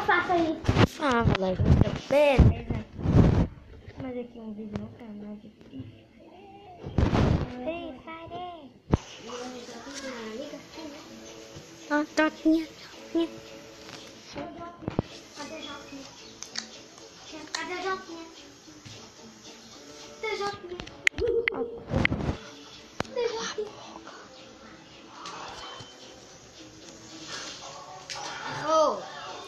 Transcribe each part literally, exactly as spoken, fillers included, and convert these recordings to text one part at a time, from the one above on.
faça isso. Ah, moleque, beleza. Mas aqui um vídeo no canal de Free Fire. Ó, troquinha, troquinha. Cadê a Joquinha? Cadê a Joquinha? Cadê a Joquinha? Cadê a Joquinha? Oh!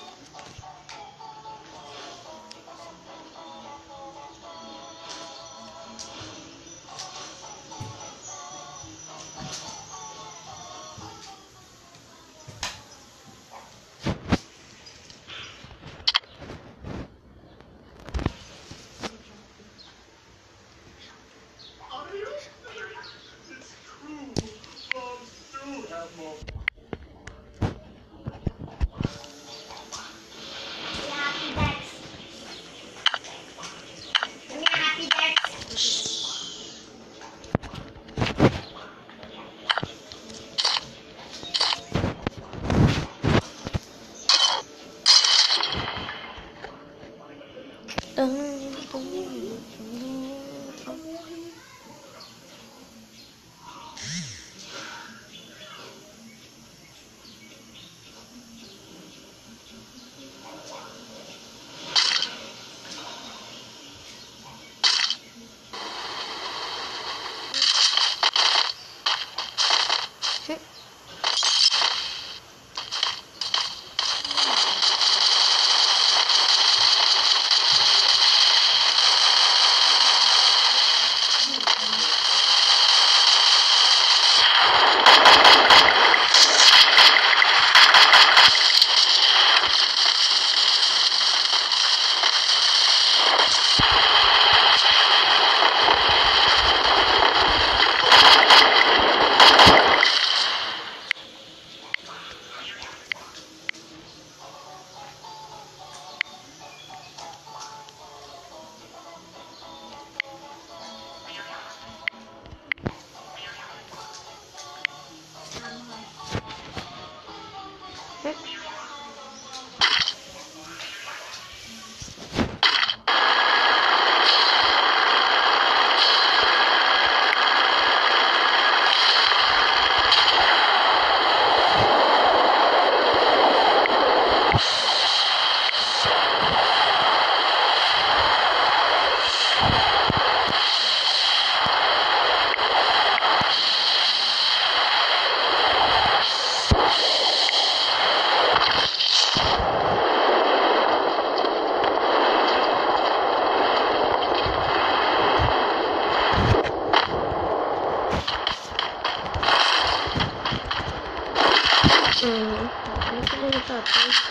Hum, deixa eu ver pra trás.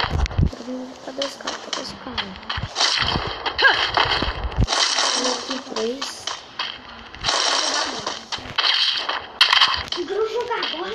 Cadê os caras? Cadê os caras? Aqui, três. Vamos jogar agora?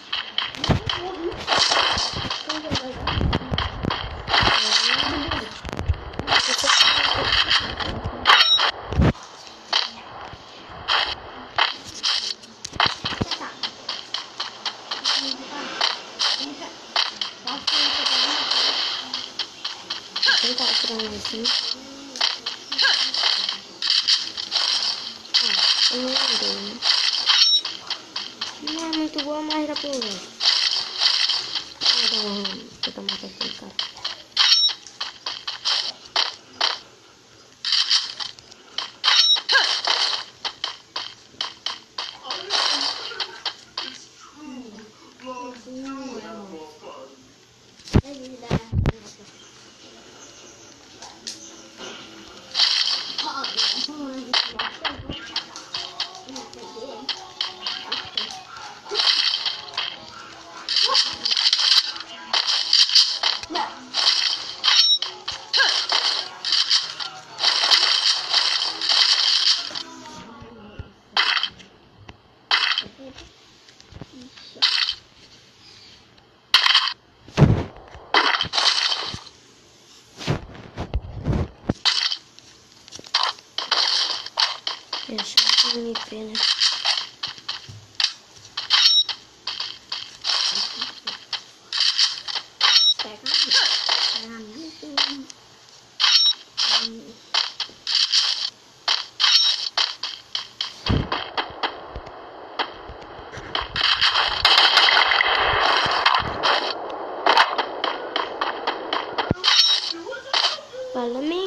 Vou tentar tirar assim. Ah, eu não andei, né? Não é muito boa, mas dá pra usar. Vou dar uma... Tentar matar aquele cara.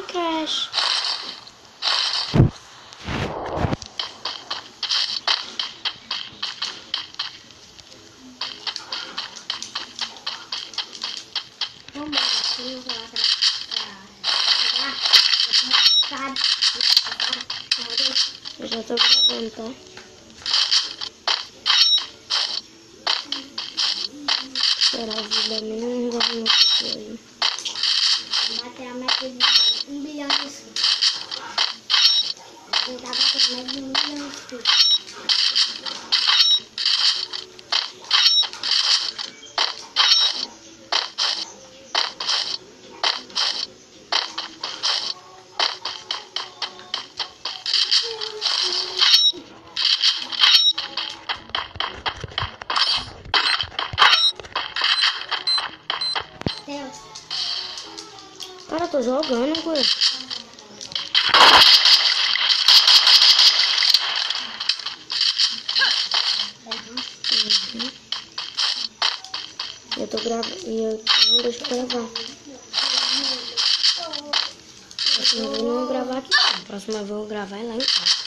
Crash. Vamos embora, eu vou lá pra jogar. Sabe? Eu já tô gravando, tá? Será a vida minha? Não vou ver muita coisa. Bater a meta de um bilhão de inscritos. Vou tentar bater a meta de um bilhão de inscritos. Deus. Cara, eu tô jogando, coisa. Uhum. Eu tô gravando e eu não deixo gravar. Próxima vez eu não vou gravar aqui. Não. Próxima vez eu vou gravar lá em casa.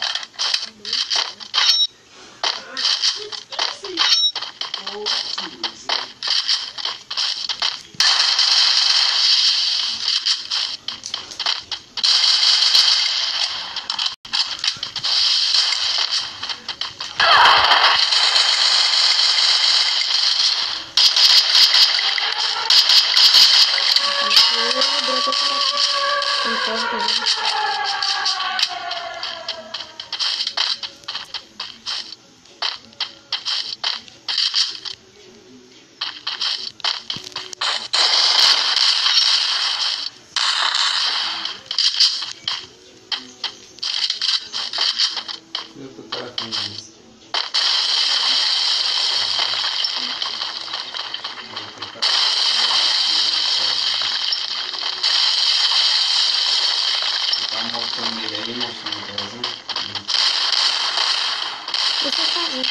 Eu tô tratando isso. Tá mostrando ele aí, mostrando o Brasil. Deixa eu fazer.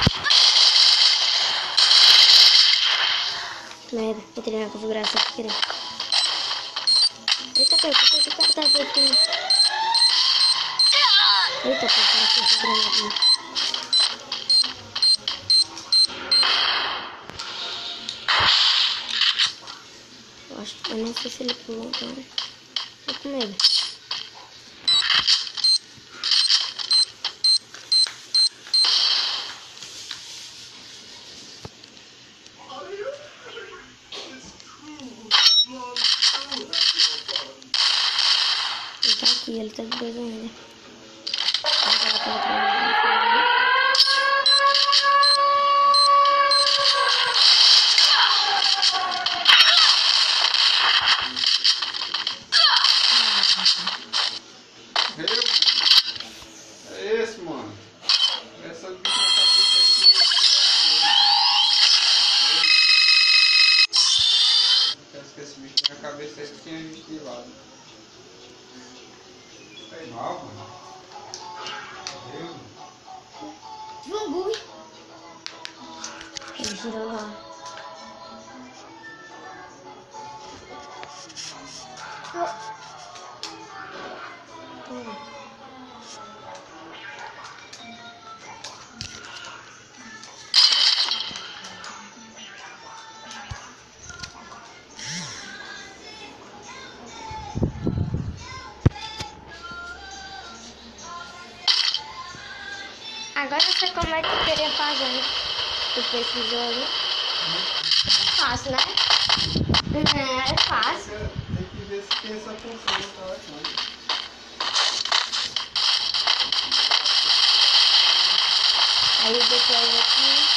Merda, entrei na configuração sem querer. Eita, pera, por que o cara tá deixando? Eita, pera, tá sem granadinha. Eu acho que eu não sei se ele pulou, então. Tô com medo. Ele tá aqui, ele tá de dois ainda. Vou colocar pra trás. É esse, mano. Essa bicha na cabeça aqui. Parece que esse bicho na cabeça aí que tinha visto de lado. Foi mal, mano. Deus. João Burro. Ele girou lá. Hum. Agora eu sei como é que eu queria fazer tipo esse jogo. É fácil, né? É, é fácil. Tem que ver se tem essa função no telefone. Aí depois aqui